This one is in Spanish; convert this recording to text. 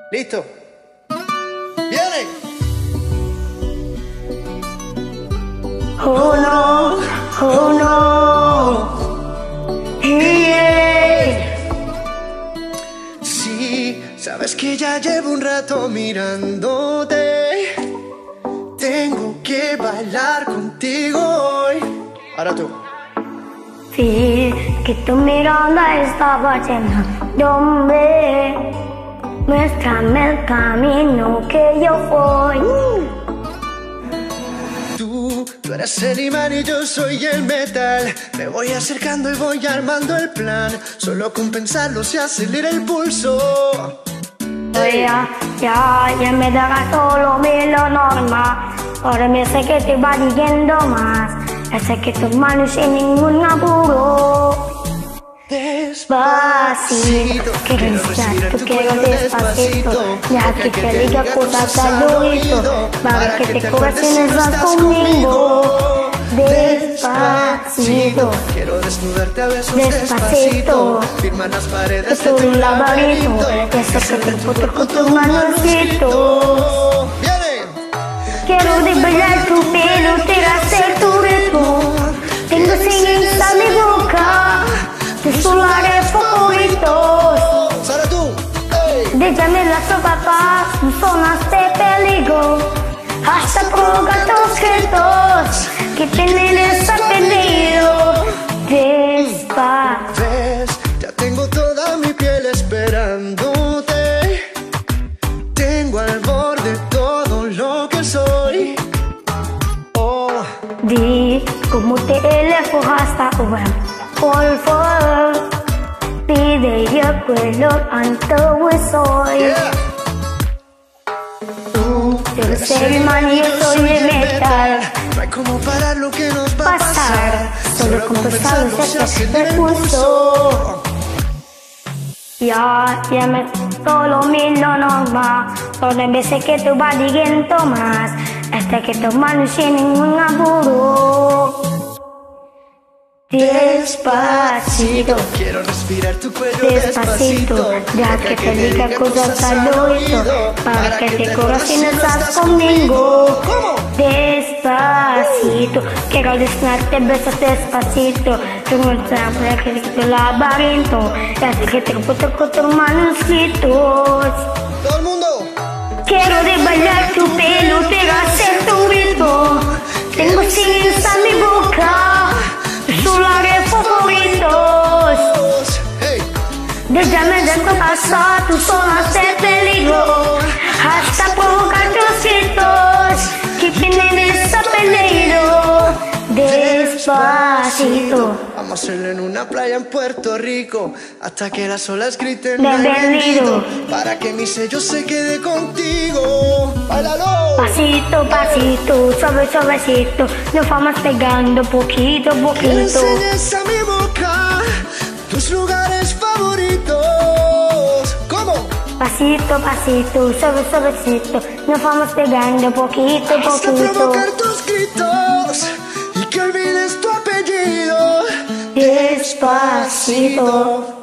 ¿Listo? ¡Viene! Oh no, oh no, yeah. Sí, sabes que ya llevo un rato mirándote. Tengo que bailar contigo hoy. Ahora tú. Sí, que tu mirada estaba llenándome. Muéstrame el camino que yo voy. Tú eres el imán y yo soy el metal. Me voy acercando y voy armando el plan. Solo con pensarlo se acelera el pulso. Ya me darás solo lo normal. Ahora me sé que te va diciendo más. Ya sé que tus manos sin ningún apuro. Despacito, quiero respirar, quiero despacito. Deja que te diga cosas al oído, para que te acuerdes si no estás conmigo. Despacito, quiero desnudarte a besos despacito. Firma las paredes es un laberinto. Ya sé que te puto con tus manosito. Quiero desvelar tu pelo, quiero hacer tu ritmo. Tengo singles a mi boca, tus solares favoritos. Déjame las sopapas, zonas de peligro. Hasta provocar tus gritos que tienen ese peligro. Despacito. ¿Ves? Ya tengo toda mi piel esperándote. Tengo al borde todo lo que soy. Di cómo te elevo hasta web. Por favor, pide yo cuelo anto soy. Tú eres el imán y yo soy el metal. No hay como parar lo que nos va a pasar. Solo con pensarlo se hace el pulso. Ya me solo miro normal. Todas veces que tú vas diciendo más. Hasta que tus manos sin ningún apuro. Despacito, quiero respirar tu cuello despacito. Deja que te diga cosas al oído, para que te corras si no estás conmigo. Despacito, quiero desnudarte besos despacito. Tengo el trampa que te laberinto. Ya sé que te puto con tus manuscritos. Todo el mundo. Quiero desbailar tu pelo, quiero hacer tu ritmo. Tengo singles a mi boca, tus solares favoritos. Déjame dentro pasar tus zonas de peligro, hasta provocar tus gritos que tienen ese peligro. Despacito. Vamos a hacerlo en una playa en Puerto Rico, hasta que las olas griten bienvenido, para que mi sello se quede contigo. ¡Báilalo! Pasito, pasito, suave, suavecito, nos vamos pegando poquito, Que poquito. enseñes a mi boca tus lugares favoritos. ¿Cómo? Pasito, pasito, suave, suavecito, nos vamos pegando poquito, Hasta poquito. provocar tus gritos y que olvides tu apellido. Despacito.